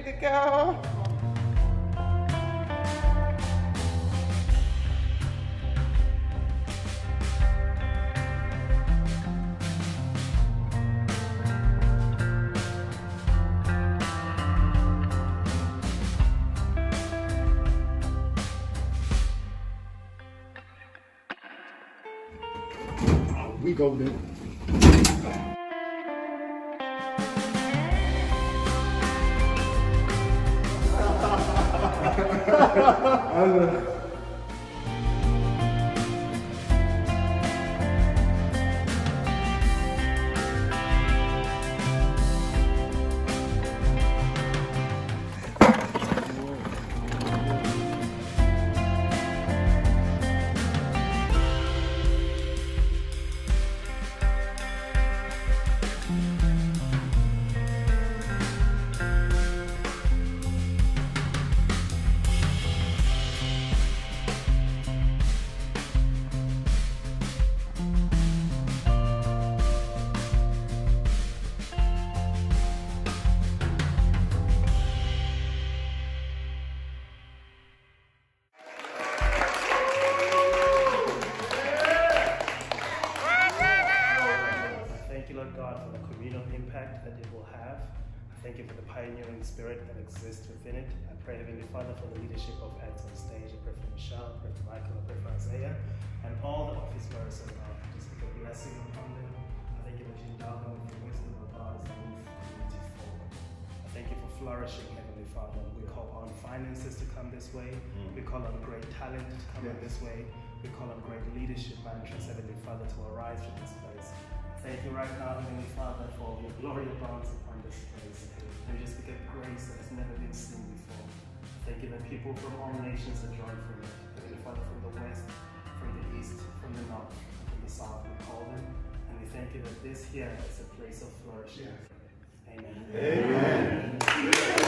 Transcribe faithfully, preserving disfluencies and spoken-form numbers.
Ready to go. We go then. God, for the communal impact that it will have. I thank you for the pioneering spirit that exists within it. I pray, Heavenly Father, for the leadership of Acts on Stage. I pray for Michelle, I pray for Michael, I pray for Isaiah, and all the office bearers of God. Just speak a blessing upon them. I thank you that you endow them with the wisdom of God as they move the community forward. I thank you for flourishing, Heavenly Father. We call on finances to come this way. Mm. We call on great talent to come yes. in this way. We call on great leadership, my interest, Heavenly Father, to arise from this place. Thank you right now, Heavenly Father, for your glory abounds upon this place. And we just speak of grace that has never been seen before. Thank you that people from all nations are joined from it. Heavenly Father, from the west, from the east, from the north, and from the south, we call them. And we thank you that this here is a place of flourishing. Amen. Amen. Amen.